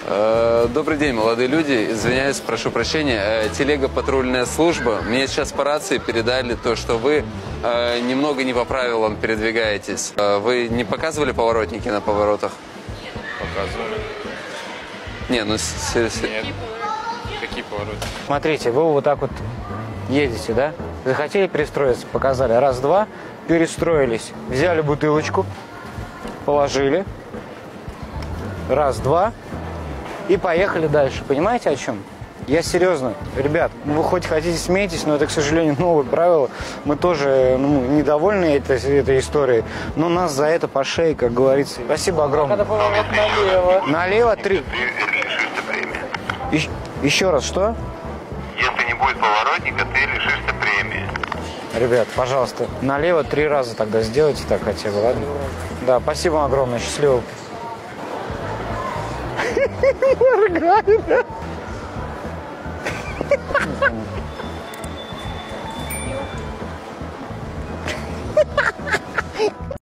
Добрый день, молодые люди. Извиняюсь, прошу прощения. Телега «Патрульная служба». Мне сейчас по рации передали то, что вы немного не по правилам передвигаетесь. Вы не показывали поворотники на поворотах? Показывали. Не, ну... Нет. Какие повороты? Смотрите, вы вот так вот едете, да? Захотели перестроиться, показали. Раз, два, перестроились. Взяли бутылочку, положили. Раз, два. И поехали дальше. Понимаете, о чем? Я серьезно. Ребят, вы хоть хотите смейтесь, но это, к сожалению, новые правила. Мы тоже недовольны этой историей. Но нас за это по шее, как говорится. Спасибо огромное. Надо поворот налево. Налево 3. Еще раз, что? Если не будет поворотника, ты лишишься премии. Ребят, пожалуйста, налево 3 раза тогда сделайте так хотя бы, ладно? Да, спасибо вам огромное, счастливо. Моргает.